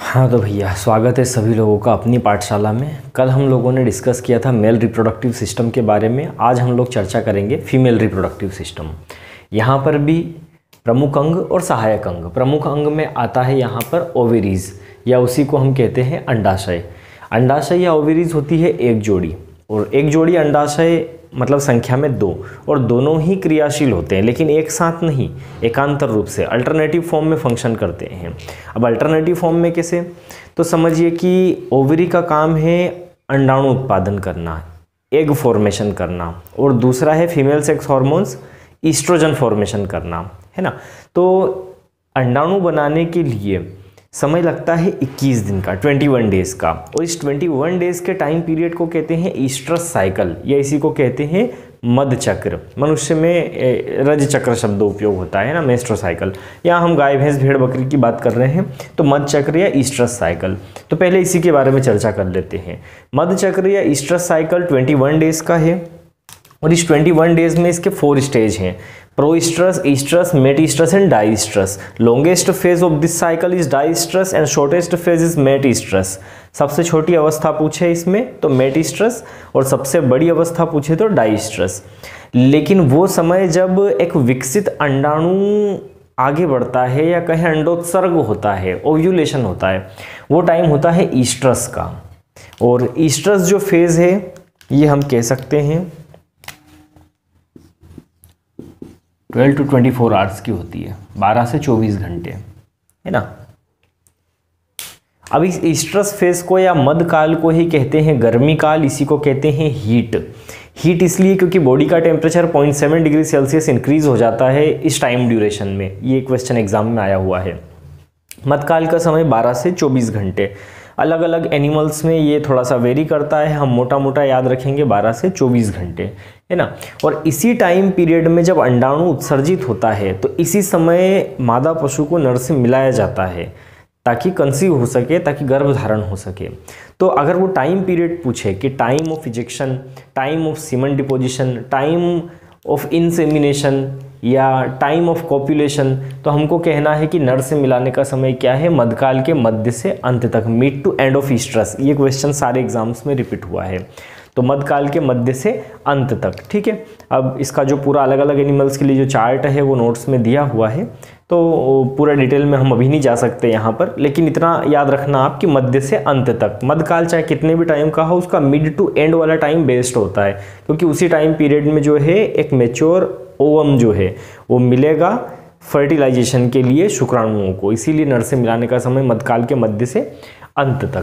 हाँ तो भैया स्वागत है सभी लोगों का अपनी पाठशाला में। कल हम लोगों ने डिस्कस किया था मेल रिप्रोडक्टिव सिस्टम के बारे में। आज हम लोग चर्चा करेंगे फीमेल रिप्रोडक्टिव सिस्टम। यहाँ पर भी प्रमुख अंग और सहायक अंग। प्रमुख अंग में आता है यहाँ पर ओवेरीज या उसी को हम कहते हैं अंडाशय। अंडाशय या ओवेरीज होती है एक जोड़ी, और एक जोड़ी अंडाशय मतलब संख्या में दो, और दोनों ही क्रियाशील होते हैं लेकिन एक साथ नहीं, एकांतर रूप से अल्टरनेटिव फॉर्म में फंक्शन करते हैं। अब अल्टरनेटिव फॉर्म में कैसे, तो समझिए कि ओवरी का काम है अंडाणु उत्पादन करना, एग फॉर्मेशन करना, और दूसरा है female sex hormones oestrogen formation करना, है ना। तो अंडाणु बनाने के लिए समय लगता है 21 दिन का, 21 डेज़ का, और इस 21 डेज़ के टाइम पीरियड को कहते हैं ईस्ट्रस साइकिल, या इसी को कहते हैं मध चक्र। मनुष्य में रज चक्र शब्द उपयोग होता है ना, मेस्ट्रो साइकिल। यहाँ हम गाय भैंस भेड़ बकरी की बात कर रहे हैं तो मध चक्र या ईस्ट्रस साइकिल। तो पहले इसी के बारे में चर्चा कर लेते हैं। मध चक्र या ईस्ट्रस साइकिल 21 डेज़ का है, और इस 21 डेज़ में इसके 4 स्टेज हैं: prooestrus, oestrus, metoestrus and dioestrus. Longest phase of this cycle is dioestrus and shortest phase is metoestrus. सबसे छोटी अवस्था पूछे इसमें तो मेटईस्ट्रस, और सबसे बड़ी अवस्था पूछे तो डाईस्ट्रस। लेकिन वो समय जब एक विकसित अंडाणु आगे बढ़ता है या कहें अंडोत्सर्ग होता है, ओव्यूलेशन होता है, वो टाइम होता है ईस्ट्रस का। और ईस्ट्रस जो फेज है ये हम कह सकते हैं 12 to 24 आवर्स की होती है, 12 से 24 घंटे, है ना। अब इस ईस्ट्रस फेज को या मध काल को ही कहते हैं गर्मी काल, इसी को कहते हैं हीट। हीट इसलिए क्योंकि बॉडी का टेम्परेचर 0.7 डिग्री सेल्सियस इंक्रीज हो जाता है इस टाइम ड्यूरेशन में। ये क्वेश्चन एग्जाम में आया हुआ है। मध काल का समय 12 से 24 घंटे। अलग अलग एनिमल्स में ये थोड़ा सा वेरी करता है, हम मोटा मोटा याद रखेंगे 12 से 24 घंटे, है ना। और इसी टाइम पीरियड में जब अंडाणु उत्सर्जित होता है तो इसी समय मादा पशु को नर से मिलाया जाता है ताकि कंसीव हो सके, ताकि गर्भ धारण हो सके। तो अगर वो टाइम पीरियड पूछे कि time of ejection, time of semen deposition, time of insemination या टाइम ऑफ कॉपुलेशन, तो हमको कहना है कि नर से मिलाने का समय क्या है, मध्यकाल के मध्य से अंत तक, mid to end of oestrus. ये क्वेश्चन सारे एग्जाम्स में रिपीट हुआ है, तो मध्यकाल के मध्य से अंत तक, ठीक है। अब इसका जो पूरा अलग अलग एनिमल्स के लिए जो चार्ट है वो नोट्स में दिया हुआ है, तो पूरा डिटेल में हम अभी नहीं जा सकते यहाँ पर, लेकिन इतना याद रखना आप कि मध्य से अंत तक। मध्यकाल चाहे कितने भी टाइम का हो, उसका मिड टू एंड वाला टाइम बेस्ट होता है, क्योंकि उसी टाइम पीरियड में जो है एक मैच्योर ओवम जो है वो मिलेगा फर्टिलाइजेशन के लिए शुक्राणुओं को, इसीलिए नर से मिलाने का समय मध्यकाल के मध्य से अंत तक।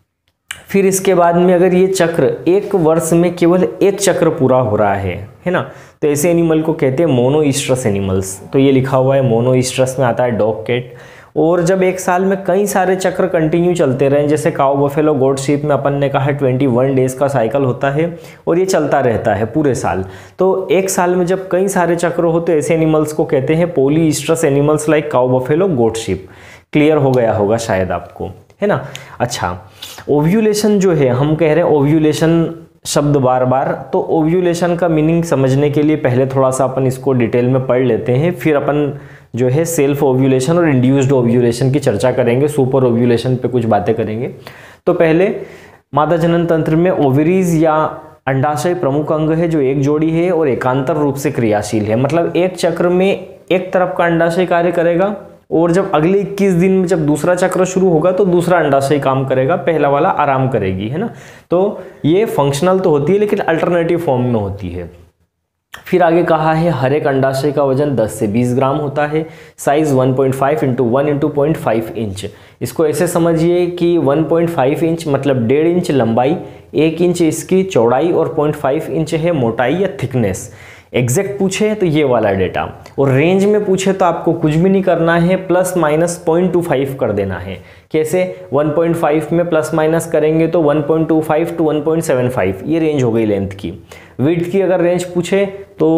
फिर इसके बाद में अगर ये चक्र एक वर्ष में केवल एक चक्र पूरा हो रहा है ना, तो ऐसे एनिमल को कहते हैं मोनोईस्ट्रस एनिमल्स। तो ये लिखा हुआ है मोनोईस्ट्रस में आता है डॉग, कैट। और जब एक साल में कई सारे चक्र कंटिन्यू चलते रहें, जैसे काऊ, बफेलो, गोट, शीप में अपन ने कहा 21 डेज़ का साइकिल होता है और ये चलता रहता है पूरे साल। तो एक साल में जब कई सारे चक्र हो तो ऐसे एनिमल्स को कहते हैं polyoestrous animals like cow, buffalo, goat, sheep. Clear हो गया होगा शायद आपको, है ना। अच्छा, ओव्यूलेशन जो है, हम कह रहे हैं ओव्यूलेशन शब्द बार बार, तो ओव्यूलेशन का मीनिंग समझने के लिए पहले थोड़ा सा अपन इसको डिटेल में पढ़ लेते हैं, फिर अपन जो है सेल्फ ओव्यूलेशन और इंड्यूस्ड ओव्यूलेशन की चर्चा करेंगे, सुपर ओव्यूलेशन पे कुछ बातें करेंगे। तो पहले मादा जनन तंत्र में ओवरीज या अंडाशय प्रमुख अंग है जो एक जोड़ी है और एकांतर रूप से क्रियाशील है। मतलब एक चक्र में एक तरफ का अंडाशय कार्य करेगा, और जब अगले 21 दिन में जब दूसरा चक्र शुरू होगा तो दूसरा अंडाशय काम करेगा, पहला वाला आराम करेगी, है ना। तो ये फंक्शनल तो होती है लेकिन अल्टरनेटिव फॉर्म में होती है। फिर आगे कहा है हर एक अंडाशय का वजन 10 से 20 ग्राम होता है। Size 1.5 × 1 × 0.5 inch. इसको ऐसे समझिए कि 1.5 इंच मतलब 1.5 इंच लंबाई, 1 इंच इसकी चौड़ाई और 0.5 इंच है मोटाई या थिकनेस। एग्जैक्ट पूछे तो ये वाला डेटा, और रेंज में पूछे तो आपको कुछ भी नहीं करना है, प्लस माइनस 0.25 कर देना है। कैसे, 1.5 में प्लस माइनस करेंगे तो 1.25 to 1.75, ये रेंज हो गई लेंथ की। विड्थ की अगर रेंज पूछे तो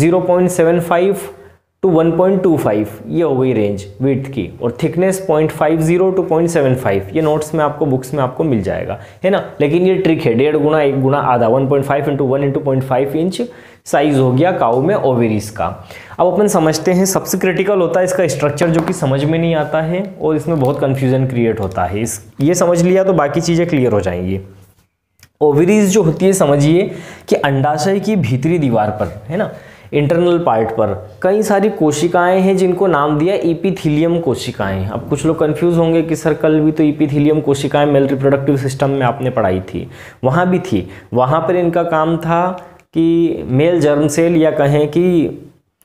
0.75 to 1.25, ये हो गई रेंज विड्थ की, और थिकनेस 0.50 to 0.75, ये नोट्स में आपको बुक्स में आपको मिल जाएगा, है ना। लेकिन ये ट्रिक है, 1.5 गुना 1 गुना आधा, 1.5 × 1 × 0.5 इंच साइज हो गया काऊ में ओवेरीज का। अब अपन समझते हैं, सबसे क्रिटिकल होता है इसका स्ट्रक्चर जो कि समझ में नहीं आता है और इसमें बहुत कन्फ्यूजन क्रिएट होता है। ये समझ लिया तो बाकी चीज़ें क्लियर हो जाएंगी। ओवेरीज जो होती है, समझिए कि अंडाशय की भीतरी दीवार पर, है ना, इंटरनल पार्ट पर कई सारी कोशिकाएं हैं जिनको नाम दिया एपिथीलियम कोशिकाएं। अब कुछ लोग कंफ्यूज होंगे कि सर कल भी तो एपिथीलियम कोशिकाएं मेल रिप्रोडक्टिव सिस्टम में आपने पढ़ाई थी, वहाँ भी थी। वहाँ पर इनका काम था कि मेल जर्म सेल या कहें कि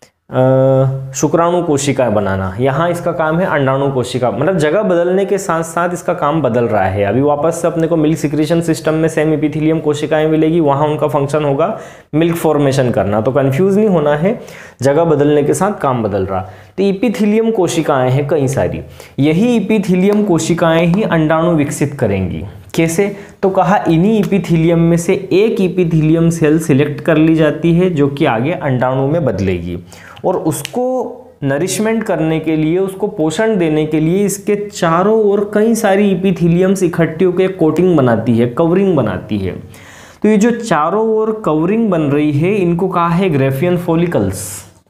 शुक्राणु कोशिका बनाना। यहाँ इसका काम है अंडाणु कोशिका, मतलब जगह बदलने के साथ साथ इसका काम बदल रहा है। अभी वापस से अपने को मिल्क सिक्रीशन सिस्टम में सेम एपिथेलियम कोशिकाएं मिलेगी, वहाँ उनका फंक्शन होगा मिल्क फॉर्मेशन करना। तो कंफ्यूज नहीं होना है, जगह बदलने के साथ काम बदल रहा। तो एपिथेलियम कोशिकाएं हैं कई सारी, यही एपिथेलियम कोशिकाएं ही अंडाणु विकसित करेंगी। कैसे? तो कहा इन्हीं एपिथेलियम में से एक एपिथेलियम सेल सिलेक्ट कर ली जाती है जो कि आगे अंडाणु में बदलेगी, और उसको नरिशमेंट करने के लिए, उसको पोषण देने के लिए इसके चारों ओर कई सारी एपिथेलियम्स इकट्ठी होकर कोटिंग बनाती है, कवरिंग बनाती है। तो ये जो चारों ओर कवरिंग बन रही है इनको कहा है ग्राफियन फॉलिकल्स।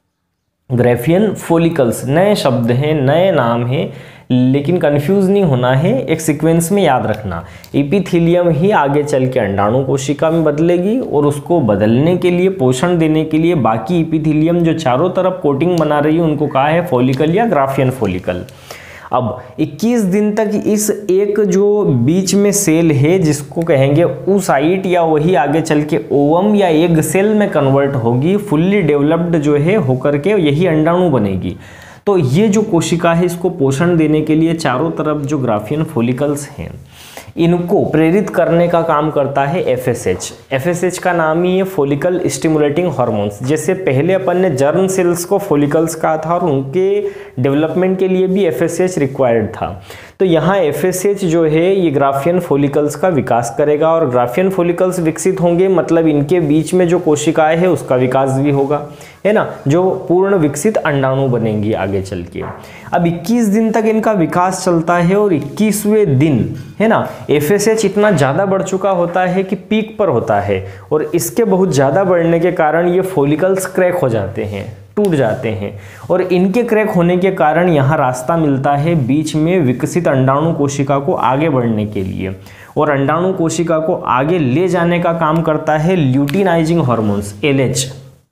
ग्राफियन फॉलिकल्स नए शब्द हैं, नए नाम हैं, लेकिन कंफ्यूज नहीं होना है, एक सीक्वेंस में याद रखना। एपिथेलियम ही आगे चल के अंडाणु कोशिका में बदलेगी और उसको बदलने के लिए, पोषण देने के लिए बाकी एपिथेलियम जो चारों तरफ कोटिंग बना रही है उनको कहा है फॉलिकल या ग्राफियन फॉलिकल। अब 21 दिन तक इस एक जो बीच में सेल है जिसको कहेंगे oocyte, या वही आगे चल के ओवम या एग सेल में कन्वर्ट होगी, फुल्ली डेवलप्ड जो है होकर के यही अंडाणु बनेगी। तो ये जो कोशिका है इसको पोषण देने के लिए चारों तरफ जो ग्राफियन फॉलिकल्स हैं इनको प्रेरित करने का काम करता है एफएसएच। एफएसएच का नाम ही है फॉलिकल स्टिमुलेटिंग हार्मोन्स। जैसे पहले अपन ने जर्म सेल्स को फॉलिकल्स कहा था और उनके डेवलपमेंट के लिए भी एफएसएच रिक्वायर्ड था, तो यहाँ एफएसएच जो है ये ग्राफियन फॉलिकल्स का विकास करेगा, और ग्राफियन फॉलिकल्स विकसित होंगे मतलब इनके बीच में जो कोशिकाएं है उसका विकास भी होगा, है ना, जो पूर्ण विकसित अंडाणु बनेंगी आगे चल के। अब 21 दिन तक इनका विकास चलता है और 21वें दिन, है ना, एफएसएच इतना ज़्यादा बढ़ चुका होता है कि पीक पर होता है, और इसके बहुत ज़्यादा बढ़ने के कारण ये फॉलिकल्स क्रैक हो जाते हैं, टूट जाते हैं, और इनके क्रैक होने के कारण यहाँ रास्ता मिलता है बीच में विकसित अंडाणु कोशिका को आगे बढ़ने के लिए, और अंडाणु कोशिका को आगे ले जाने का काम करता है ल्यूटिनाइजिंग हार्मोन्स, एलएच।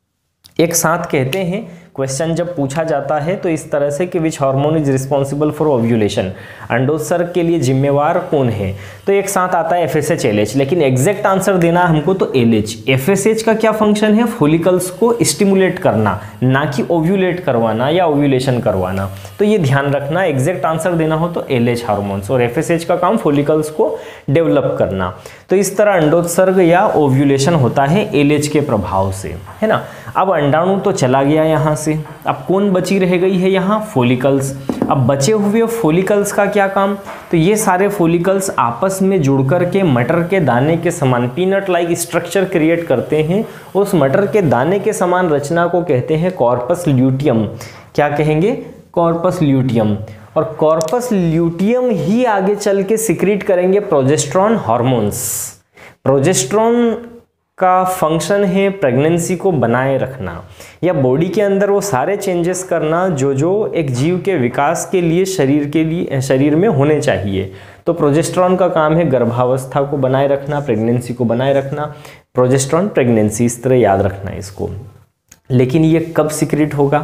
एक साथ कहते हैं, क्वेश्चन जब पूछा जाता है तो इस तरह से कि which hormone is responsible for ovulation, अंडोत्सर्ग के लिए जिम्मेवार कौन है, तो एक साथ आता है एफएसएच एलएच, लेकिन एग्जैक्ट आंसर देना हमको तो एलएच। एफएसएच का क्या फंक्शन है? फॉलिकल्स को स्टिमुलेट करना, ना कि ओव्यूलेट करवाना या ओव्यूलेशन करवाना। तो ये ध्यान रखना, एग्जैक्ट आंसर देना हो तो एलएच हार्मोन्स, और एफएसएच का काम फॉलिकल्स को डेवलप करना। तो इस तरह अंडोत्सर्ग या ओव्यूलेशन होता है एलएच के प्रभाव से, है ना। अब अंडाणु तो चला गया यहाँ से, अब कौन बची रह गई है यहाँ? फॉलिकल्स। अब बचे हुए फॉलिकल्स का क्या काम? तो ये सारे फॉलिकल्स आपस में जुड़ कर के मटर के दाने के समान पीनट लाइक स्ट्रक्चर क्रिएट करते हैं। उस मटर के दाने के समान रचना को कहते हैं कॉर्पस ल्यूटियम। क्या कहेंगे? Corpus luteum. और कॉर्पस ल्यूटियम ही आगे चल के सिक्रीट करेंगे प्रोजेस्टेरॉन हार्मोन्स। प्रोजेस्टेरॉन का फंक्शन है प्रेगनेंसी को बनाए रखना या बॉडी के अंदर वो सारे चेंजेस करना जो जो एक जीव के विकास के लिए शरीर में होने चाहिए। तो प्रोजेस्टेरॉन का काम है गर्भावस्था को बनाए रखना, प्रेगनेंसी को बनाए रखना। प्रोजेस्टेरॉन प्रेगनेंसी, इस तरह याद रखना इसको। लेकिन ये कब सिक्रीट होगा?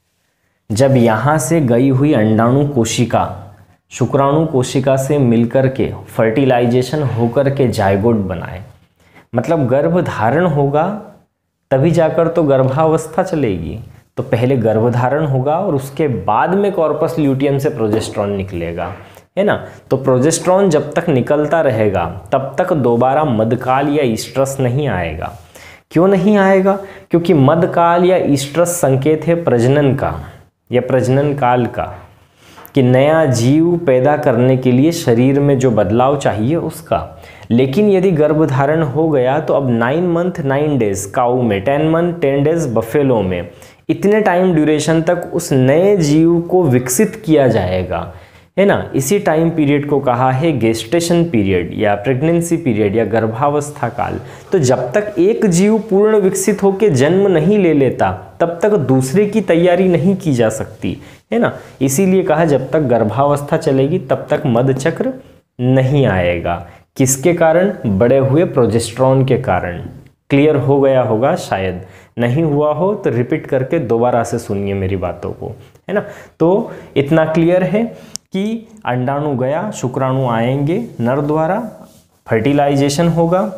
जब यहाँ से गई हुई अंडाणु कोशिका शुक्राणु कोशिका से मिलकर के फर्टिलाइजेशन होकर के जायगोट बनाए, मतलब गर्भधारण होगा तभी जाकर तो गर्भावस्था चलेगी। तो पहले गर्भधारण होगा और उसके बाद में कॉर्पस ल्यूटियम से प्रोजेस्टेरॉन निकलेगा, है ना। तो प्रोजेस्टेरॉन जब तक निकलता रहेगा तब तक दोबारा मध्यकाल या ईस्ट्रस नहीं आएगा। क्यों नहीं आएगा? क्योंकि मध्यकाल या ईस्ट्रस संकेत है प्रजनन का या प्रजनन काल का, कि नया जीव पैदा करने के लिए शरीर में जो बदलाव चाहिए उसका। लेकिन यदि गर्भधारण हो गया तो अब 9 मंथ 9 डेज काऊ में, 10 मंथ 10 डेज बफेलो में, इतने टाइम ड्यूरेशन तक उस नए जीव को विकसित किया जाएगा, है ना। इसी टाइम पीरियड को कहा है गेस्टेशन पीरियड या प्रेगनेंसी पीरियड या गर्भावस्था काल। तो जब तक एक जीव पूर्ण विकसित होकर जन्म नहीं ले लेता तब तक दूसरे की तैयारी नहीं की जा सकती, है ना। इसीलिए कहा जब तक गर्भावस्था चलेगी तब तक मध चक्र नहीं आएगा। किसके कारण? बढ़े हुए प्रोजेस्टेरॉन के कारण। क्लियर हो गया होगा, शायद नहीं हुआ हो तो रिपीट करके दोबारा से सुनिए मेरी बातों को, है ना। तो इतना क्लियर है कि अंडाणु गया, शुक्राणु आएंगे, नर द्वारा फर्टिलाइजेशन होगा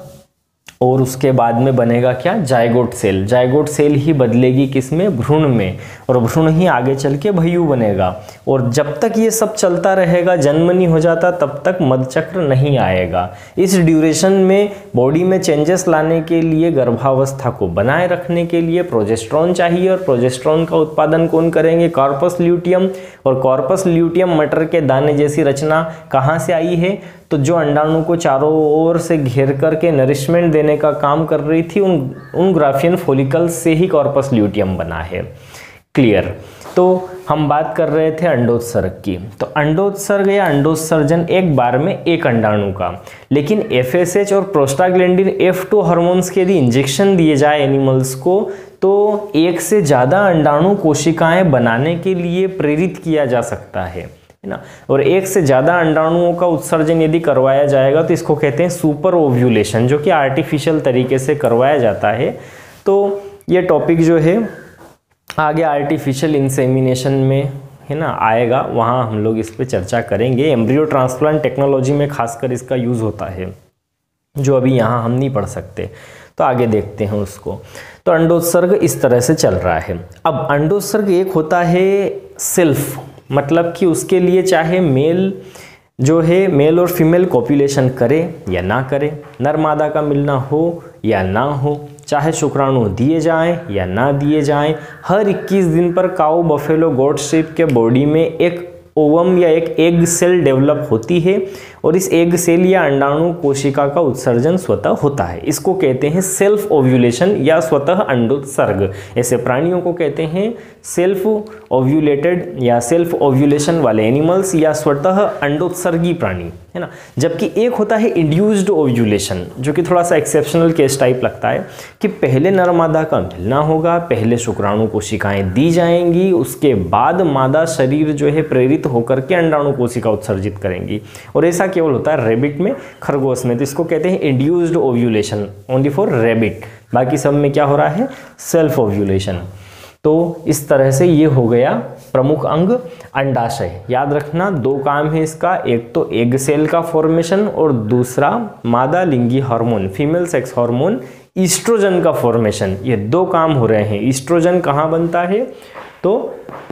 और उसके बाद में बनेगा क्या? Zygote cell. जायगोट सेल ही बदलेगी किसमें? भ्रूण में, और भ्रूण ही आगे चल के भ्रूण बनेगा। और जब तक ये सब चलता रहेगा, जन्म नहीं हो जाता, तब तक मधचक्र नहीं आएगा। इस ड्यूरेशन में बॉडी में चेंजेस लाने के लिए, गर्भावस्था को बनाए रखने के लिए प्रोजेस्टेरॉन चाहिए, और प्रोजेस्टेरॉन का उत्पादन कौन करेंगे? Corpus luteum. और कॉर्पस ल्यूटियम मटर के दाने जैसी रचना कहाँ से आई है? तो जो अंडाणु को चारों ओर से घेर करके नरिशमेंट देने का काम कर रही थी, उन ग्राफियन फॉलिकल्स से ही कॉर्पस ल्यूटियम बना है। क्लियर। तो हम बात कर रहे थे अंडोत्सर्ग की। तो अंडोत्सर्ग या अंडोत्सर्जन एक बार में एक अंडाणु का, लेकिन FSH और प्रोस्टाग्लैंडिन F2 हार्मोन्स के यदि इंजेक्शन दिए जाए एनिमल्स को, तो एक से ज़्यादा अंडाणु कोशिकाएं बनाने के लिए प्रेरित किया जा सकता है ना। और एक से ज़्यादा अंडाणुओं का उत्सर्जन यदि करवाया जाएगा तो इसको कहते हैं सुपर ओव्यूलेशन, जो कि आर्टिफिशियल तरीके से करवाया जाता है। तो ये टॉपिक जो है आगे आर्टिफिशियल इंसेमिनेशन में, है ना, आएगा, वहाँ हम लोग इस पे चर्चा करेंगे। एम्ब्रियो ट्रांसप्लांट टेक्नोलॉजी में खासकर इसका यूज़ होता है, जो अभी यहाँ हम नहीं पढ़ सकते, तो आगे देखते हैं उसको। तो अंडोत्सर्ग इस तरह से चल रहा है। अब अंडोत्सर्ग एक होता है सेल्फ, मतलब कि उसके लिए चाहे मेल जो है, मेल और फीमेल कॉपुलेशन करे या ना करे, नर मादा का मिलना हो या ना हो, चाहे शुक्राणु दिए जाएं या ना दिए जाएं, हर 21 दिन पर काऊ, बफेलो, गोट शीप के बॉडी में एक ओवम या एक एग सेल डेवलप होती है, और इस एग सेल या अंडाणु कोशिका का उत्सर्जन स्वतः होता है। इसको कहते हैं सेल्फ ओव्यूलेशन या स्वतः अंडोत्सर्ग। ऐसे प्राणियों को कहते हैं सेल्फ ओव्यूलेटेड या सेल्फ ओव्यूलेशन वाले एनिमल्स या स्वतः अंडोत्सर्गी प्राणी, है ना। जबकि एक होता है इंड्यूस्ड ओव्यूलेशन, जो कि थोड़ा सा एक्सेप्शनल केस टाइप लगता है, कि पहले नर मादा का मिलना होगा, पहले शुक्राणु कोशिकाएं दी जाएंगी, उसके बाद मादा शरीर जो है प्रेरित होकर के अंडाणु कोशिका उत्सर्जित करेंगी। और ऐसा केवल होता है रैबिट में, खरगोश में। तो इसको कहते हैं induced ovulation only for rabbit. बाकी सब में क्या हो रहा है? Self ovulation. तो इस तरह से ये हो गया प्रमुख अंग अंडाशय। याद रखना, दो काम है इसका, एक तो एग सेल का फॉर्मेशन और दूसरा मादा लिंगी hormone, female sex hormone oestrogen का फॉर्मेशन। ये दो काम हो रहे हैं। ईस्ट्रोजन कहाँ बनता है? तो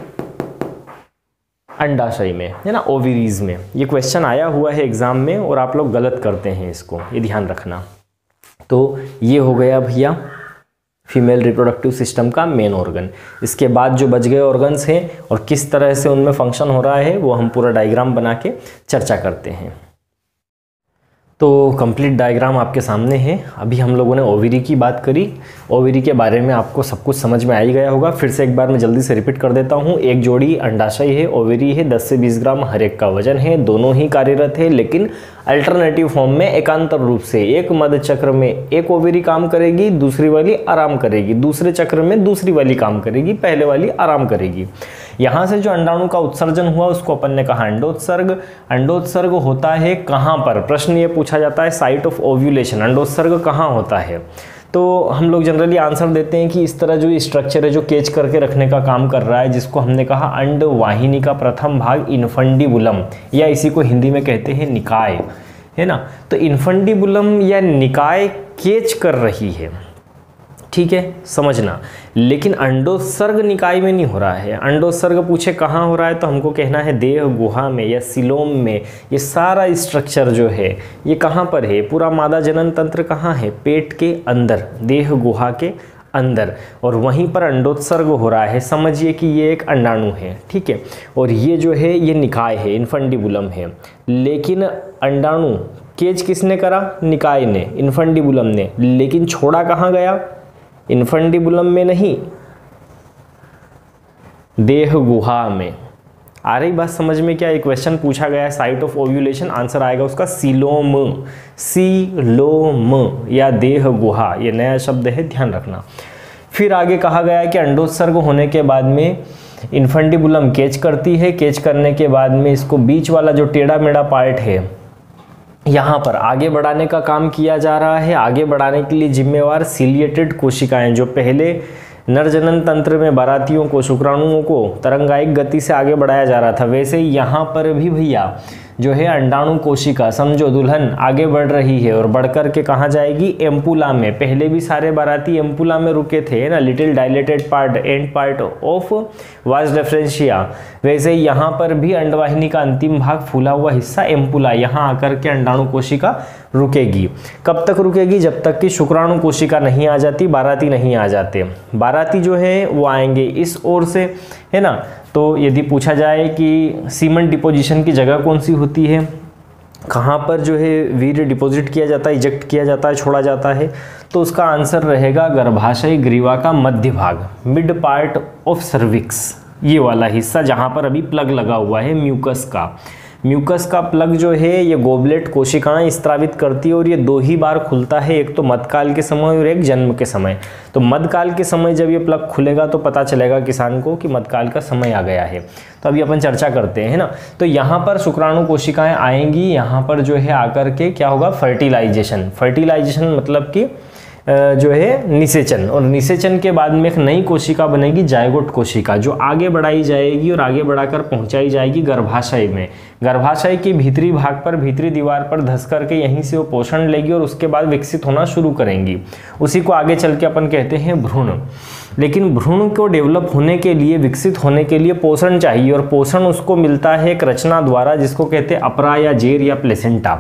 अंडाशय में, है ना, ओवरीज में। ये क्वेश्चन आया हुआ है एग्जाम में और आप लोग गलत करते हैं इसको, ये ध्यान रखना। तो ये हो गया भैया फीमेल रिप्रोडक्टिव सिस्टम का मेन ऑर्गन। इसके बाद जो बच गए ऑर्गन्स हैं और किस तरह से उनमें फंक्शन हो रहा है, वो हम पूरा डायग्राम बना के चर्चा करते हैं। तो कंप्लीट डायग्राम आपके सामने है। अभी हम लोगों ने ओवरी की बात करी। ओवरी के बारे में आपको सब कुछ समझ में आ ही गया होगा। फिर से एक बार मैं जल्दी से रिपीट कर देता हूँ। एक जोड़ी अंडाशय है, ओवरी है, 10 से 20 ग्राम हर एक का वजन है। दोनों ही कार्यरत है, लेकिन अल्टरनेटिव फॉर्म में एकांतर रूप से। एक मध्य चक्र में एक ओवरी काम करेगी, दूसरी वाली आराम करेगी। दूसरे चक्र में दूसरी वाली काम करेगी, पहले वाली आराम करेगी। यहाँ से जो अंडाणु का उत्सर्जन हुआ उसको अपन ने कहा अंडोत्सर्ग। अंडोत्सर्ग होता है कहाँ पर? प्रश्न ये पूछा जाता है, साइट ऑफ ओव्यूलेशन अंडोत्सर्ग कहाँ होता है? तो हम लोग जनरली आंसर देते हैं कि इस तरह जो स्ट्रक्चर है, जो केच करके रखने का काम कर रहा है, जिसको हमने कहा अंडवाहिनी का प्रथम भाग इन्फंडिबुलम, या इसी को हिंदी में कहते हैं निकाय, है ना। तो इन्फंडिबुलम या निकाय केच कर रही है, ठीक है, समझना। लेकिन अंडोत्सर्ग निकाय में नहीं हो रहा है। अंडोत्सर्ग पूछे कहाँ हो रहा है तो हमको कहना है देह गुहा में या सिलोम में। ये सारा स्ट्रक्चर जो है ये कहाँ पर है? पूरा मादा जनन तंत्र कहाँ है? पेट के अंदर, देह गुहा के अंदर, और वहीं पर अंडोत्सर्ग हो रहा है। समझिए कि ये एक अंडाणु है, ठीक है, और ये जो है ये निकाय है, इन्फंडिबुलम है। लेकिन अंडाणु केज किसने करा? निकाय ने, इन्फंडिबुलम ने। लेकिन छोड़ा कहाँ गया? इन्फंडिबुलम में नहीं, देह गुहा में। आ रही बात समझ में क्या? एक क्वेश्चन पूछा गया है साइट ऑफ ओव्यूलेशन, आंसर आएगा उसका सीलोम, सीलोम या देह गुहा, ये नया शब्द है, ध्यान रखना। फिर आगे कहा गया है कि अंडोत्सर्ग होने के बाद में इन्फेंटिबुलम कैच करती है, कैच करने के बाद में इसको बीच वाला जो टेढ़ा मेढ़ा पार्ट है यहाँ पर आगे बढ़ाने का काम किया जा रहा है। आगे बढ़ाने के लिए जिम्मेवार सिलिएटेड कोशिकाएं, जो पहले नरजनन तंत्र में बारातियों को, शुक्राणुओं को तरंगायिक गति से आगे बढ़ाया जा रहा था, वैसे ही यहाँ पर भी भैया जो है अंडाणु कोशिका, समझो दुल्हन आगे बढ़ रही है और बढ़कर के कहाँ जाएगी? एम्पुला में। पहले भी सारे बाराती एम्पुला में रुके थे ना, little dilated part, and part of vas deferentia. वैसे यहाँ पर भी अंडवाहिनी का अंतिम भाग, फूला हुआ हिस्सा एम्पुला, यहाँ आकर के अंडाणु कोशिका रुकेगी। कब तक रुकेगी? जब तक कि शुक्राणु कोशिका नहीं आ जाती, बाराती नहीं आ जाते। बाराती जो है वो आएंगे इस ओर से, है ना। तो यदि पूछा जाए कि सीमेंट डिपोजिशन की जगह कौन सी होती है, कहाँ पर जो है वीर्य डिपॉजिट किया जाता है, इजेक्ट किया जाता है, छोड़ा जाता है, तो उसका आंसर रहेगा गर्भाशय ग्रीवा का मध्य भाग, मिड पार्ट ऑफ सर्विक्स, ये वाला हिस्सा जहाँ पर अभी प्लग लगा हुआ है म्यूकस का। म्यूकस का प्लग जो है ये गोबलेट कोशिकाएं स्त्रावित करती है और ये 2 ही बार खुलता है, एक तो मध्यकाल के समय और एक जन्म के समय। तो मध्यकाल के समय जब ये प्लग खुलेगा तो पता चलेगा किसान को कि मध्यकाल का समय आ गया है। तो अभी अपन चर्चा करते हैं, है ना। तो यहाँ पर शुक्राणु कोशिकाएं आएंगी, यहाँ पर जो है आकर के क्या होगा? फर्टिलाइजेशन। फर्टिलाइजेशन मतलब कि जो है निषेचन, और निषेचन के बाद में एक नई कोशिका बनेगी, जायगोट कोशिका, जो आगे बढ़ाई जाएगी और आगे बढ़ाकर पहुंचाई जाएगी गर्भाशय में। गर्भाशय के भीतरी भाग पर, भीतरी दीवार पर धंस करके यहीं से वो पोषण लेगी और उसके बाद विकसित होना शुरू करेंगी। उसी को आगे चल के अपन कहते हैं भ्रूण। लेकिन भ्रूण को डेवलप होने के लिए, विकसित होने के लिए पोषण चाहिए, और पोषण उसको मिलता है एक रचना द्वारा जिसको कहते हैं अपरा या जेर या प्लेसेंटा।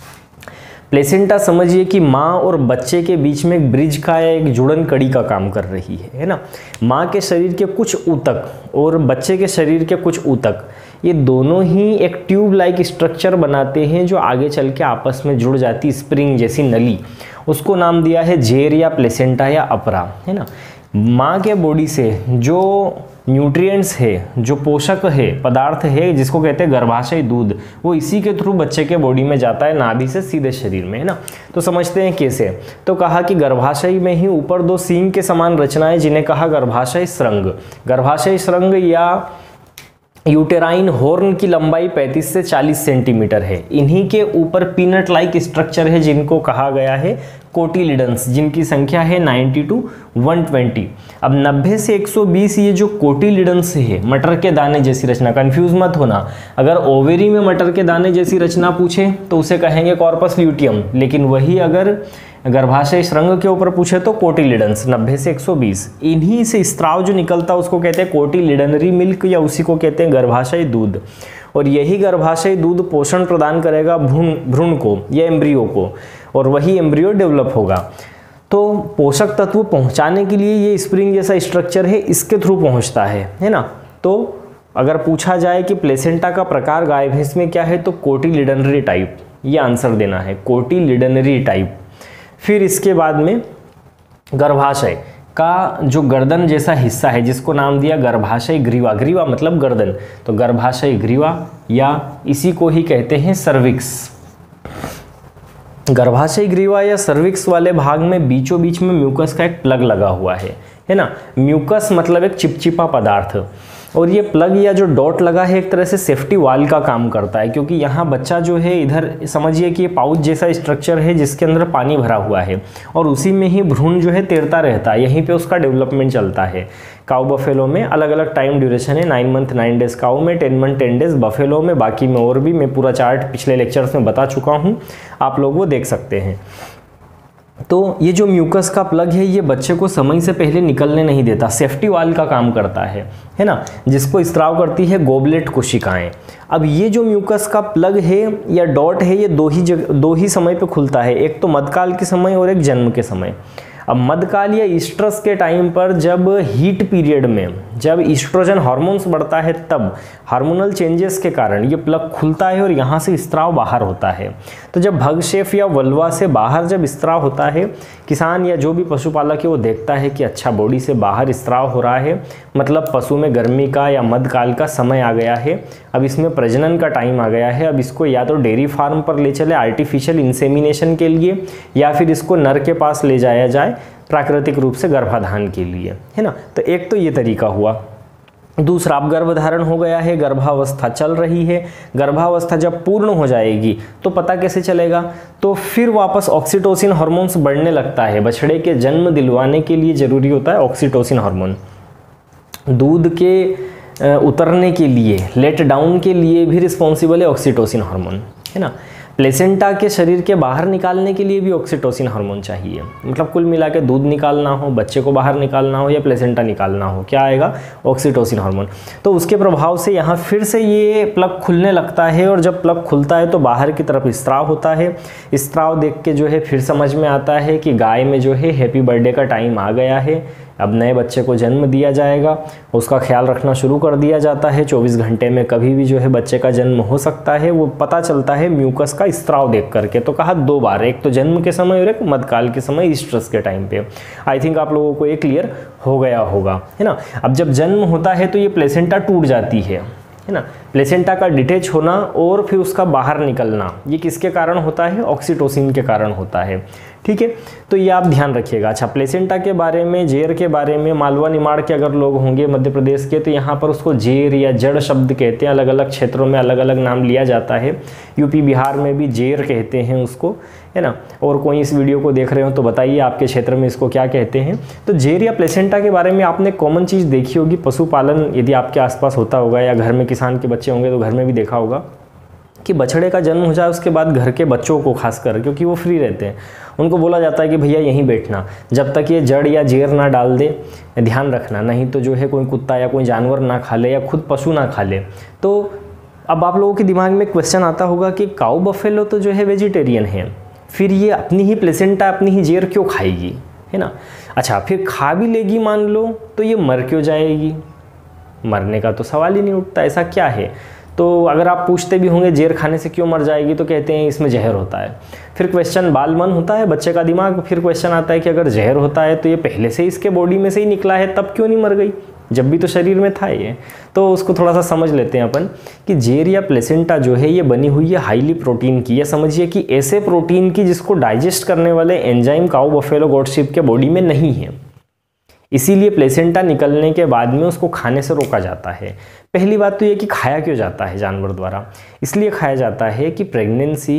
प्लेसेंटा समझिए कि माँ और बच्चे के बीच में एक ब्रिज का या एक जुड़न कड़ी का काम कर रही है ना। माँ के शरीर के कुछ ऊतक और बच्चे के शरीर के कुछ ऊतक, ये दोनों ही एक ट्यूब लाइक स्ट्रक्चर बनाते हैं जो आगे चल के आपस में जुड़ जाती, स्प्रिंग जैसी नली। उसको नाम दिया है जेर या प्लेसेंटा या अपरा, है ना। माँ के बॉडी से जो न्यूट्रिएंट्स है, जो पोषक है, पदार्थ है, जिसको कहते हैं गर्भाशय दूध, वो इसी के थ्रू बच्चे के बॉडी में जाता है, नाभि से सीधे शरीर में, है ना। तो समझते हैं कैसे। तो कहा कि गर्भाशय में ही ऊपर 2 सींग के समान रचनाएं, जिन्हें कहा गर्भाशय श्रृंग। गर्भाशय श्रृंग या यूटेराइन हॉर्न की लंबाई 35 से 40 सेंटीमीटर है। इन्हीं के ऊपर पीनट लाइक स्ट्रक्चर है जिनको कहा गया है कोटिलिडन्स, जिनकी संख्या है 90 to 120। अब 90 से 120 ये जो कोटिलिडन्स है, मटर के दाने जैसी रचना, कंफ्यूज मत होना। अगर ओवेरी में मटर के दाने जैसी रचना पूछे तो उसे कहेंगे कॉर्पस ल्यूटियम, लेकिन वही अगर गर्भाशय श्रृंग के ऊपर पूछे तो कोटिलिडन्स। 90 से 120, इन्हीं से स्त्राव जो निकलता है उसको कहते हैं कोटिलिडनरी मिल्क, या उसी को कहते हैं गर्भाशय दूध। और यही गर्भाशय दूध पोषण प्रदान करेगा भ्रूण को या एम्ब्रियो को, और वही एम्ब्रियो डेवलप होगा। तो पोषक तत्व पहुंचाने के लिए ये स्प्रिंग जैसा स्ट्रक्चर है, इसके थ्रू पहुंचता है ना। तो अगर पूछा जाए कि प्लेसेंटा का प्रकार गाय भैंस में क्या है, तो कोटिलिडनरी टाइप, ये आंसर देना है, कोटिलिडनरी टाइप। फिर इसके बाद में गर्भाशय का जो गर्दन जैसा हिस्सा है, जिसको नाम दिया गर्भाशय ग्रीवा। ग्रीवा मतलब गर्दन, तो गर्भाशय ग्रीवा या इसी को ही कहते हैं सर्विक्स। गर्भाशय ग्रीवा या सर्विक्स वाले भाग में बीचों बीच में म्यूकस का एक प्लग लगा हुआ है ना। म्यूकस मतलब एक चिपचिपा पदार्थ, और ये प्लग या जो डॉट लगा है एक तरह से सेफ्टी वाल का काम करता है, क्योंकि यहाँ बच्चा जो है, इधर समझिए कि ये पाउच जैसा स्ट्रक्चर है जिसके अंदर पानी भरा हुआ है, और उसी में ही भ्रूण जो है तैरता रहता है, यहीं पे उसका डेवलपमेंट चलता है। काऊ बफेलो में अलग अलग टाइम ड्यूरेशन है, 9 मंथ 9 डेज काऊ में, 10 मंथ 10 डेज बफेलो में, बाकी में और भी मैं पूरा चार्ट पिछले लेक्चर्स में बता चुका हूँ, आप लोग वो देख सकते हैं। तो ये जो म्यूकस का प्लग है, ये बच्चे को समय से पहले निकलने नहीं देता, सेफ्टी वाल का काम करता है ना, जिसको स्त्राव करती है गोबलेट कोशिकाएं। अब ये जो म्यूकस का प्लग है या डॉट है, ये दो ही समय पे खुलता है, एक तो मध्यकाल के समय और एक जन्म के समय। अब मध्यकाल या ईस्ट्रस के टाइम पर, जब हीट पीरियड में, जब ईस्ट्रोजन हार्मोन्स बढ़ता है, तब हार्मोनल चेंजेस के कारण ये प्लग खुलता है और यहाँ से स्त्राव बाहर होता है। तो जब भगशेफ या वल्वा से बाहर जब स्त्राव होता है, किसान या जो भी पशुपालक है वो देखता है कि अच्छा बॉडी से बाहर स्त्राव हो रहा है, मतलब पशु में गर्मी का या मध्यकाल का समय आ गया है, अब इसमें प्रजनन का टाइम आ गया है। अब इसको या तो डेयरी फार्म पर ले चले आर्टिफिशियल इंसेमिनेशन के लिए, या फिर इसको नर के पास ले जाया जाए प्राकृतिक रूप से गर्भाधान के लिए, है ना। तो एक तो ये तरीका हुआ। दूसरा, अब गर्भधारण हो गया है, गर्भावस्था चल रही है, गर्भावस्था जब पूर्ण हो जाएगी तो पता कैसे चलेगा, तो फिर वापस ऑक्सीटोसिन हार्मोन्स बढ़ने लगता है। बछड़े के जन्म दिलवाने के लिए ज़रूरी होता है ऑक्सीटोसिन हार्मोन। दूध के उतरने के लिए, लेट डाउन के लिए भी रिस्पॉन्सिबल है ऑक्सीटोसिन हार्मोन, है ना। प्लेसेंटा के शरीर के बाहर निकालने के लिए भी ऑक्सीटोसिन हार्मोन चाहिए। मतलब कुल मिला के दूध निकालना हो, बच्चे को बाहर निकालना हो या प्लेसेंटा निकालना हो, क्या आएगा, ऑक्सीटोसिन हार्मोन। तो उसके प्रभाव से यहाँ फिर से ये प्लग खुलने लगता है, और जब प्लग खुलता है तो बाहर की तरफ स्त्राव होता है। स्त्राव देख के जो है फिर समझ में आता है कि गाय में जो है हैप्पी बर्थडे का टाइम आ गया है, अब नए बच्चे को जन्म दिया जाएगा। उसका ख्याल रखना शुरू कर दिया जाता है। 24 घंटे में कभी भी जो है बच्चे का जन्म हो सकता है, वो पता चलता है म्यूकस का स्त्राव देख करके। तो कहा 2 बार, एक तो जन्म के समय और एक मध्यकाल के समय, ईस्ट्रस के टाइम पे। आई थिंक आप लोगों को ये क्लियर हो गया होगा, है ना। अब जब जन्म होता है तो ये प्लेसेंटा टूट जाती है ना। प्लेसेंटा का डिटेच होना और फिर उसका बाहर निकलना, ये किसके कारण होता है, ऑक्सीटोसिन के कारण होता है, ठीक है। तो ये आप ध्यान रखिएगा। अच्छा, प्लेसेंटा के बारे में, जेर के बारे में, मालवा निमाड़ के अगर लोग होंगे मध्य प्रदेश के, तो यहाँ पर उसको जेर या जड़ शब्द कहते हैं। अलग अलग क्षेत्रों में अलग अलग नाम लिया जाता है। यूपी बिहार में भी जेर कहते हैं उसको, है ना। और कोई इस वीडियो को देख रहे हो तो बताइए आपके क्षेत्र में इसको क्या कहते हैं। तो जेर या प्लेसेंटा के बारे में आपने कॉमन चीज़ देखी होगी, पशुपालन यदि आपके आसपास होता होगा या घर में किसान के बच्चे होंगे तो घर में भी देखा होगा कि बछड़े का जन्म हो जाए उसके बाद घर के बच्चों को खासकर, क्योंकि वो फ्री रहते हैं, उनको बोला जाता है कि भैया यहीं बैठना, जब तक ये जड़ या जेर ना डाल दे ध्यान रखना, नहीं तो जो है कोई कुत्ता या कोई जानवर ना खा ले या खुद पशु ना खा ले। तो अब आप लोगों के दिमाग में क्वेश्चन आता होगा कि काऊ बफेलो तो जो है वेजिटेरियन है, फिर ये अपनी ही प्लेसेंटा, अपनी ही जेर क्यों खाएगी, है ना। अच्छा, फिर खा भी लेगी मान लो, तो ये मर क्यों जाएगी, मरने का तो सवाल ही नहीं उठता, ऐसा क्या है। तो अगर आप पूछते भी होंगे जेर खाने से क्यों मर जाएगी, तो कहते हैं इसमें जहर होता है। फिर क्वेश्चन बाल मन होता है बच्चे का दिमाग, फिर क्वेश्चन आता है कि अगर जहर होता है तो ये पहले से इसके बॉडी में से ही निकला है, तब क्यों नहीं मर गई, जब भी तो शरीर में था ये। तो उसको थोड़ा सा समझ लेते हैं अपन कि जेर या प्लेसेंटा जो है ये बनी हुई है हाईली प्रोटीन की, या समझिए कि ऐसे प्रोटीन की जिसको डाइजेस्ट करने वाले enzyme cow buffalo goat sheep के बॉडी में नहीं है। इसीलिए प्लेसेंटा निकलने के बाद में उसको खाने से रोका जाता है। पहली बात तो ये कि खाया क्यों जाता है जानवर द्वारा, इसलिए खाया जाता है कि प्रेगनेंसी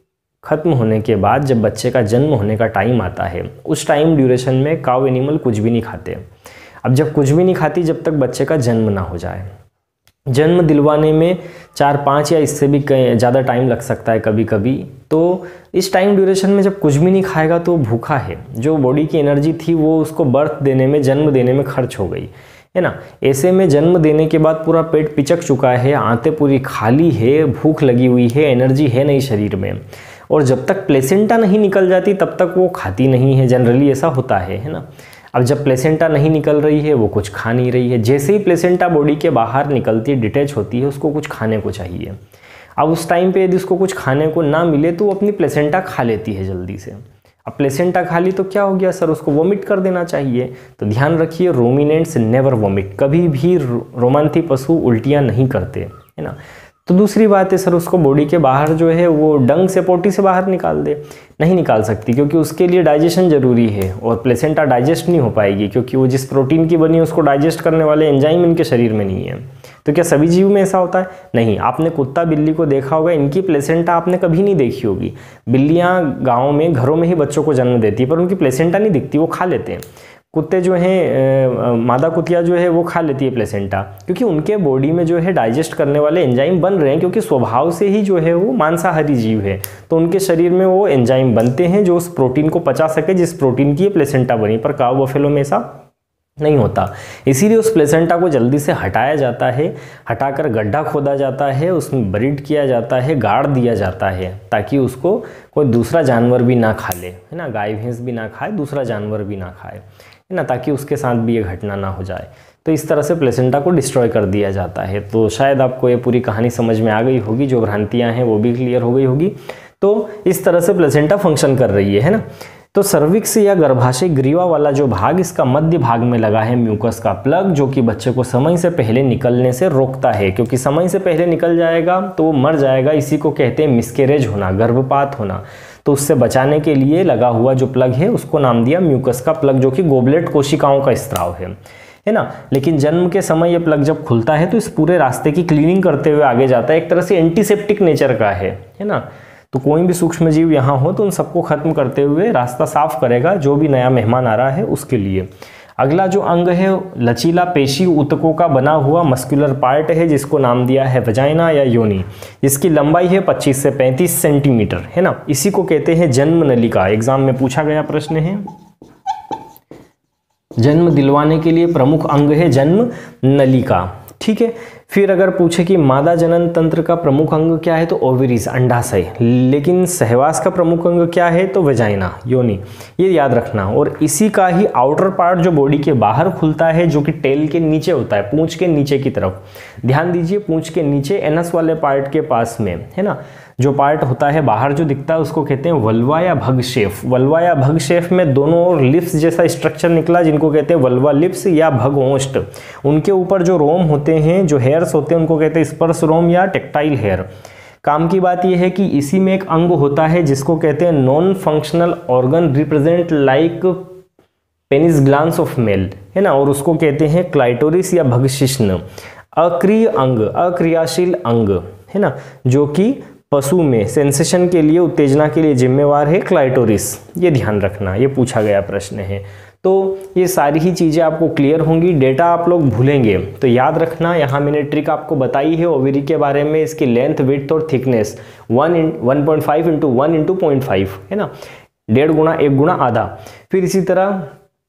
खत्म होने के बाद जब बच्चे का जन्म होने का टाइम आता है, उस टाइम ड्यूरेशन में काऊ एनिमल कुछ भी नहीं खाते। अब जब कुछ भी नहीं खाती जब तक बच्चे का जन्म ना हो जाए। जन्म दिलवाने में 4-5 या इससे भी ज़्यादा टाइम लग सकता है कभी कभी। तो इस टाइम ड्यूरेशन में जब कुछ भी नहीं खाएगा तो भूखा है, जो बॉडी की एनर्जी थी वो उसको बर्थ देने में, जन्म देने में खर्च हो गई, है ना। ऐसे में जन्म देने के बाद पूरा पेट पिचक चुका है, आंतें पूरी खाली है, भूख लगी हुई है, एनर्जी है नहीं शरीर में, और जब तक प्लेसेंटा नहीं निकल जाती तब तक वो खाती नहीं है। जनरली ऐसा होता है ना। अब जब प्लेसेंटा नहीं निकल रही है वो कुछ खा नहीं रही है, जैसे ही प्लेसेंटा बॉडी के बाहर निकलती है, डिटैच होती है, उसको कुछ खाने को चाहिए। अब उस टाइम पे यदि उसको कुछ खाने को ना मिले तो वो अपनी प्लेसेंटा खा लेती है जल्दी से। अब प्लेसेंटा खा ली तो क्या हो गया सर, उसको वोमिट कर देना चाहिए। तो ध्यान रखिए, रोमिनेंट्स नेवर वोमिट, कभी भी रोमांथी पशु उल्टियाँ नहीं करते, है ना। तो दूसरी बात है सर, उसको बॉडी के बाहर जो है वो डंग से पोटी से बाहर निकाल दे, नहीं निकाल सकती क्योंकि उसके लिए डाइजेशन जरूरी है, और प्लेसेंटा डाइजेस्ट नहीं हो पाएगी क्योंकि वो जिस प्रोटीन की बनी है उसको डाइजेस्ट करने वाले एंजाइम इनके शरीर में नहीं है। तो क्या सभी जीव में ऐसा होता है? नहीं। आपने कुत्ता बिल्ली को देखा होगा, इनकी प्लेसेंटा आपने कभी नहीं देखी होगी। बिल्लियाँ गाँव में घरों में ही बच्चों को जन्म देती है पर उनकी प्लेसेंटा नहीं दिखती, वो खा लेते हैं। कुत्ते जो हैं, मादा कुतिया जो है वो खा लेती है प्लेसेंटा, क्योंकि उनके बॉडी में जो है डाइजेस्ट करने वाले एंजाइम बन रहे हैं, क्योंकि स्वभाव से ही जो है वो मांसाहारी जीव है, तो उनके शरीर में वो एंजाइम बनते हैं जो उस प्रोटीन को पचा सके जिस प्रोटीन की ये प्लेसेंटा बनी। पर काऊ बफेलो में ऐसा नहीं होता, इसीलिए उस प्लेसेंटा को जल्दी से हटाया जाता है, हटाकर गड्ढा खोदा जाता है, उसमें ब्रीड किया जाता है, गाड़ दिया जाता है, ताकि उसको कोई दूसरा जानवर भी ना खा ले, है ना। गाय भैंस भी ना खाए, दूसरा जानवर भी ना खाए, है ना, ताकि उसके साथ भी ये घटना ना हो जाए। तो इस तरह से प्लेसेंटा को डिस्ट्रॉय कर दिया जाता है। तो शायद आपको ये पूरी कहानी समझ में आ गई होगी, जो भ्रांतियाँ हैं वो भी क्लियर हो गई होगी। तो इस तरह से प्लेसेंटा फंक्शन कर रही है ना। तो सर्विक्स या गर्भाशय ग्रीवा वाला जो भाग, इसका मध्य भाग में लगा है म्यूकस का प्लग, जो कि बच्चे को समय से पहले निकलने से रोकता है, क्योंकि समय से पहले निकल जाएगा तो वो मर जाएगा। इसी को कहते हैं मिसकैरेज होना, गर्भपात होना। तो उससे बचाने के लिए लगा हुआ जो प्लग है उसको नाम दिया म्यूकस का प्लग, जो कि गोबलेट कोशिकाओं का स्त्राव है ना। लेकिन जन्म के समय ये प्लग जब खुलता है तो इस पूरे रास्ते की क्लीनिंग करते हुए आगे जाता है। एक तरह से एंटीसेप्टिक नेचर का है ना। तो कोई भी सूक्ष्म जीव यहाँ हो तो उन सबको खत्म करते हुए रास्ता साफ करेगा जो भी नया मेहमान आ रहा है उसके लिए। अगला जो अंग है लचीला पेशी ऊतकों का बना हुआ मस्कुलर पार्ट है, जिसको नाम दिया है वजाइना या योनि। इसकी लंबाई है 25 से 35 सेंटीमीटर, है ना। इसी को कहते हैं जन्म नलिका। एग्जाम में पूछा गया प्रश्न है। जन्म दिलवाने के लिए प्रमुख अंग है जन्म नलिका, ठीक है। फिर अगर पूछे कि मादा जनन तंत्र का प्रमुख अंग क्या है तो ओवरीज, अंडाशय। लेकिन सहवास का प्रमुख अंग क्या है तो वेजाइना, योनि, ये याद रखना। और इसी का ही आउटर पार्ट जो बॉडी के बाहर खुलता है, जो कि टेल के नीचे होता है, पूंछ के नीचे की तरफ। ध्यान दीजिए, पूंछ के नीचे एनस वाले पार्ट के पास में, है ना, जो पार्ट होता है बाहर जो दिखता है उसको कहते हैं वल्वा या भग शेफ। वल्वा या भग शेफ में दोनों ओर लिप्स जैसा स्ट्रक्चर निकला, जिनको कहते हैं वल्वा लिप्स या भग ओष्ठ। उनके ऊपर जो रोम होते हैं, जो हेयर्स होते हैं, उनको कहते हैं स्पर्श रोम या टेक्टाइल हेयर। काम की बात यह है कि इसी में एक अंग होता है जिसको कहते हैं non functional organ represent like penis glans of male, है ना, और उसको कहते हैं क्लाइटोरिस या भगशिश्न। अक्रिय अंग, अक्रियाशील अंग, है ना, जो कि पशु में सेंसेशन के लिए, उत्तेजना के लिए जिम्मेवार है क्लाइटोरिस। ये ध्यान रखना, ये पूछा गया प्रश्न है। तो ये सारी ही चीज़ें आपको क्लियर होंगी। डेटा आप लोग भूलेंगे तो याद रखना, यहाँ मैंने ट्रिक आपको बताई है ओवरी के बारे में। इसकी लेंथ, विड्थ और थिकनेस 1.5 इंटू 1 इंटू 0.5, है ना, 1.5 गुना 1 गुना आधा। फिर इसी तरह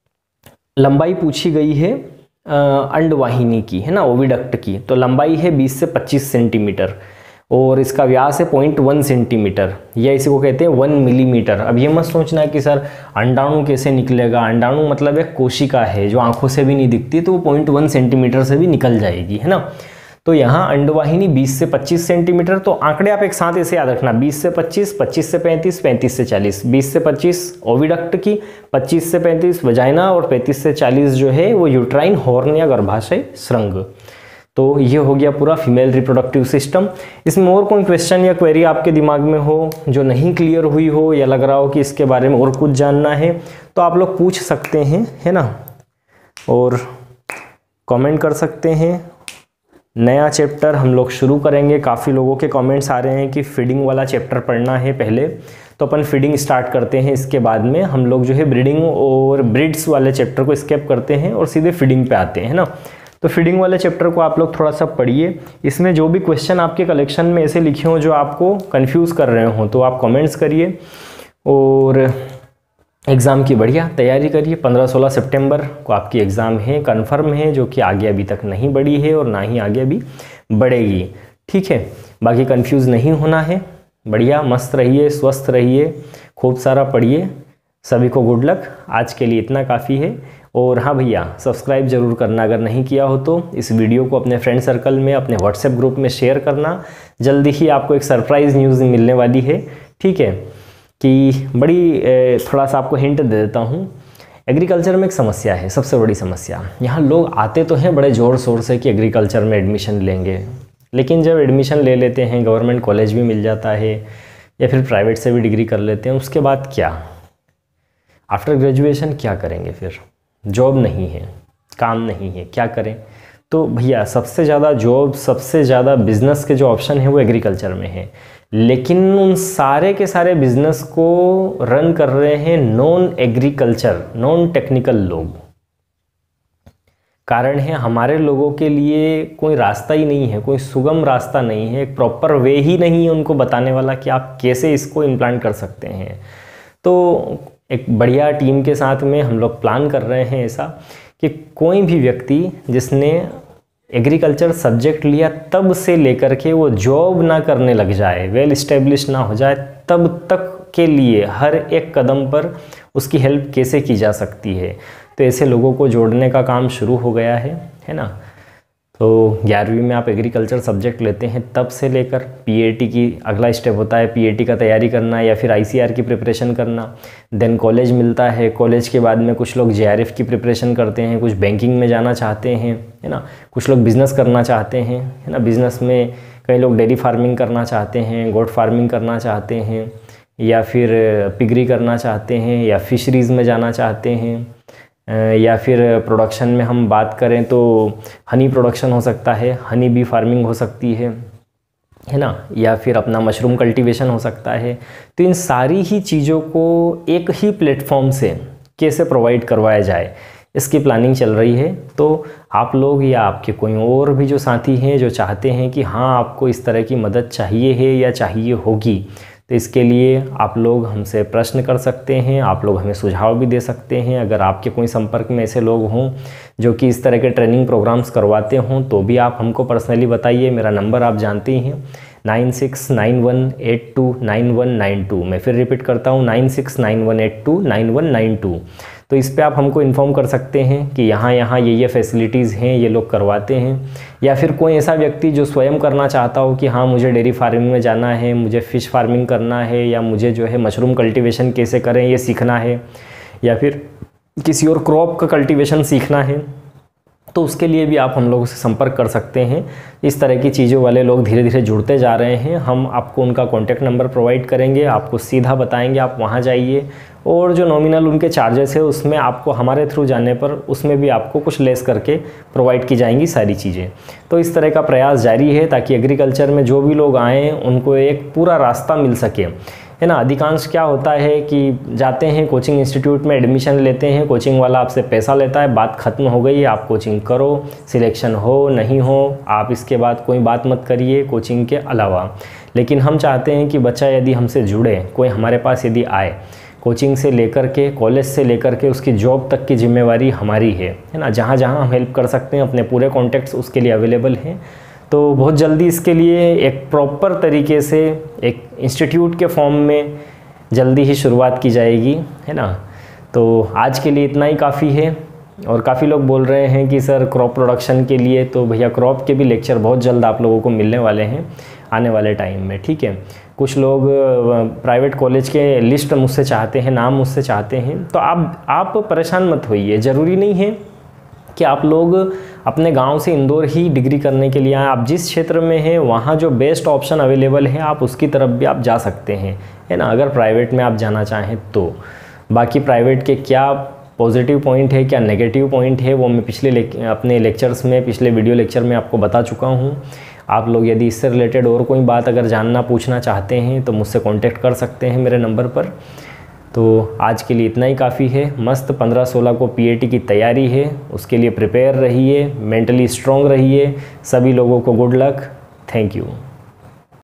लंबाई पूछी गई है अंडवाहिनी की, है ना, ओविडक्ट की। तो लंबाई है 20 से 25 सेंटीमीटर और इसका व्यास है 0.1 सेंटीमीटर, या इसी को कहते हैं 1 मिलीमीटर। अब ये मत सोचना कि सर अंडाणु कैसे निकलेगा। अंडाणु मतलब एक कोशिका है जो आंखों से भी नहीं दिखती, तो वो 0.1 सेंटीमीटर से भी निकल जाएगी, है ना। तो यहाँ अंडवाहिनी 20 से 25 सेंटीमीटर। तो आंकड़े आप एक साथ ऐसे याद रखना, 20 से 25, 25 से 35, 35 से 40। 20 से 25 ओविडक्ट की, 25 से 35 वजाइना और 35 से 40 जो है वो यूट्राइन हॉर्न या गर्भाशय श्रृंग। तो ये हो गया पूरा फीमेल रिप्रोडक्टिव सिस्टम। इसमें और कोई क्वेश्चन या क्वेरी आपके दिमाग में हो जो नहीं क्लियर हुई हो, या लग रहा हो कि इसके बारे में और कुछ जानना है, तो आप लोग पूछ सकते हैं, है ना, और कमेंट कर सकते हैं। नया चैप्टर हम लोग शुरू करेंगे। काफ़ी लोगों के कमेंट्स आ रहे हैं कि फीडिंग वाला चैप्टर पढ़ना है पहले, तो अपन फीडिंग स्टार्ट करते हैं। इसके बाद में हम लोग जो है ब्रीडिंग और ब्रिड्स वाले चैप्टर को स्किप करते हैं और सीधे फीडिंग पे आते हैं, है ना। तो फीडिंग वाले चैप्टर को आप लोग थोड़ा सा पढ़िए। इसमें जो भी क्वेश्चन आपके कलेक्शन में ऐसे लिखे हों जो आपको कंफ्यूज कर रहे हों, तो आप कमेंट्स करिए और एग्ज़ाम की बढ़िया तैयारी करिए। 15-16 सितंबर को आपकी एग्ज़ाम है, कन्फर्म है, जो कि आगे अभी तक नहीं बढ़ी है और ना ही आगे अभी बढ़ेगी, ठीक है। बाकी कंफ्यूज नहीं होना है। बढ़िया मस्त रहिए, स्वस्थ रहिए, खूब सारा पढ़िए। सभी को गुड लक। आज के लिए इतना काफ़ी है। और हाँ भैया, सब्सक्राइब जरूर करना अगर नहीं किया हो तो। इस वीडियो को अपने फ्रेंड सर्कल में, अपने व्हाट्सएप ग्रुप में शेयर करना। जल्दी ही आपको एक सरप्राइज़ न्यूज़ मिलने वाली है, ठीक है, कि बड़ी थोड़ा सा आपको हिंट दे देता हूँ। एग्रीकल्चर में एक समस्या है, सबसे बड़ी समस्या। यहाँ लोग आते तो हैं बड़े ज़ोर शोर से कि एग्रीकल्चर में एडमिशन लेंगे, लेकिन जब एडमिशन ले लेते हैं, गवर्नमेंट कॉलेज भी मिल जाता है या फिर प्राइवेट से भी डिग्री कर लेते हैं, उसके बाद क्या, आफ्टर ग्रेजुएशन क्या करेंगे? फिर जॉब नहीं है, काम नहीं है, क्या करें? तो भैया सबसे ज़्यादा जॉब, सबसे ज़्यादा बिजनेस के जो ऑप्शन है वो एग्रीकल्चर में है। लेकिन उन सारे के सारे बिजनेस को रन कर रहे हैं नॉन एग्रीकल्चर, नॉन टेक्निकल लोग। कारण है हमारे लोगों के लिए कोई रास्ता ही नहीं है, कोई सुगम रास्ता नहीं है, एक प्रॉपर वे ही नहीं है उनको बताने वाला कि आप कैसे इसको इम्प्लांट कर सकते हैं। तो एक बढ़िया टीम के साथ में हम लोग प्लान कर रहे हैं ऐसा कि कोई भी व्यक्ति जिसने एग्रीकल्चर सब्जेक्ट लिया तब से लेकर के वो जॉब ना करने लग जाए, वेल इस्टेब्लिश ना हो जाए, तब तक के लिए हर एक कदम पर उसकी हेल्प कैसे की जा सकती है। तो ऐसे लोगों को जोड़ने का काम शुरू हो गया है ना। तो 11वीं में आप एग्रीकल्चर सब्जेक्ट लेते हैं तब से लेकर पीएटी की अगला स्टेप होता है पीएटी का तैयारी करना या फिर आईसीआर की प्रिपरेशन करना। देन कॉलेज मिलता है, कॉलेज के बाद में कुछ लोग जेआरएफ की प्रिपरेशन करते हैं, कुछ बैंकिंग में जाना चाहते हैं, है ना, कुछ लोग बिज़नेस करना चाहते हैं, है ना। बिज़नेस में कई लोग डेयरी फार्मिंग करना चाहते हैं, गोट फार्मिंग करना चाहते हैं, या फिर पिगरी करना चाहते हैं, या फिशरीज़ में जाना चाहते हैं, या फिर प्रोडक्शन में हम बात करें तो हनी प्रोडक्शन हो सकता है, हनी बी फार्मिंग हो सकती है ना, या फिर अपना मशरूम कल्टीवेशन हो सकता है। तो इन सारी ही चीज़ों को एक ही प्लेटफॉर्म से कैसे प्रोवाइड करवाया जाए, इसकी प्लानिंग चल रही है। तो आप लोग या आपके कोई और भी जो साथी हैं जो चाहते हैं कि हाँ आपको इस तरह की मदद चाहिए है या चाहिए होगी, तो इसके लिए आप लोग हमसे प्रश्न कर सकते हैं, आप लोग हमें सुझाव भी दे सकते हैं। अगर आपके कोई संपर्क में ऐसे लोग हों जो कि इस तरह के ट्रेनिंग प्रोग्राम्स करवाते हों तो भी आप हमको पर्सनली बताइए। मेरा नंबर आप जानते ही हैं 9691829192। मैं फिर रिपीट करता हूँ 9691829192। तो इस पे आप हमको इन्फॉर्म कर सकते हैं कि यहाँ ये फैसिलिटीज़ हैं, ये लोग करवाते हैं। या फिर कोई ऐसा व्यक्ति जो स्वयं करना चाहता हो कि हाँ मुझे डेयरी फार्मिंग में जाना है, मुझे फ़िश फार्मिंग करना है, या मुझे जो है मशरूम कल्टीवेशन कैसे करें ये सीखना है, या फिर किसी और क्रॉप का कल्टीवेशन सीखना है, तो उसके लिए भी आप हम लोगों से संपर्क कर सकते हैं। इस तरह की चीज़ों वाले लोग धीरे धीरे जुड़ते जा रहे हैं। हम आपको उनका कॉन्टैक्ट नंबर प्रोवाइड करेंगे, आपको सीधा बताएंगे आप वहाँ जाइए, और जो नॉमिनल उनके चार्जेस है उसमें आपको हमारे थ्रू जाने पर उसमें भी आपको कुछ लेस करके प्रोवाइड की जाएंगी सारी चीज़ें। तो इस तरह का प्रयास जारी है ताकि एग्रीकल्चर में जो भी लोग आएँ उनको एक पूरा रास्ता मिल सके, है ना। अधिकांश क्या होता है कि जाते हैं कोचिंग इंस्टीट्यूट में एडमिशन लेते हैं, कोचिंग वाला आपसे पैसा लेता है, बात ख़त्म हो गई, आप कोचिंग करो, सिलेक्शन हो नहीं हो आप इसके बाद कोई बात मत करिए कोचिंग के अलावा। लेकिन हम चाहते हैं कि बच्चा यदि हमसे जुड़े, कोई हमारे पास यदि आए, कोचिंग से लेकर के कॉलेज से लेकर के उसकी जॉब तक की जिम्मेवारी हमारी है ना। जहाँ जहाँ हम हेल्प कर सकते हैं अपने पूरे कॉन्टैक्ट्स उसके लिए अवेलेबल हैं। तो बहुत जल्दी इसके लिए एक प्रॉपर तरीके से एक इंस्टीट्यूट के फॉर्म में जल्दी ही शुरुआत की जाएगी, है ना। तो आज के लिए इतना ही काफ़ी है। और काफ़ी लोग बोल रहे हैं कि सर क्रॉप प्रोडक्शन के लिए, तो भैया क्रॉप के भी लेक्चर बहुत जल्द आप लोगों को मिलने वाले हैं आने वाले टाइम में, ठीक है। कुछ लोग प्राइवेट कॉलेज के लिस्ट मुझसे चाहते हैं, नाम मुझसे चाहते हैं, तो आप परेशान मत होइए। ज़रूरी नहीं है कि आप लोग अपने गांव से इंदौर ही डिग्री करने के लिए आए। आप जिस क्षेत्र में हैं वहाँ जो बेस्ट ऑप्शन अवेलेबल है आप उसकी तरफ भी आप जा सकते हैं, है ना, अगर प्राइवेट में आप जाना चाहें तो। बाकी प्राइवेट के क्या पॉजिटिव पॉइंट है, क्या नेगेटिव पॉइंट है, वो मैं अपने लेक्चर्स में, पिछले वीडियो लेक्चर में आपको बता चुका हूँ। आप लोग यदि इससे रिलेटेड और कोई बात अगर जानना पूछना चाहते हैं तो मुझसे कॉन्टेक्ट कर सकते हैं मेरे नंबर पर। तो आज के लिए इतना ही काफ़ी है। मस्त 15-16 को पीएटी की तैयारी है, उसके लिए प्रिपेयर रहिए, मेंटली स्ट्रॉन्ग रहिए। सभी लोगों को गुड लक। Thank you.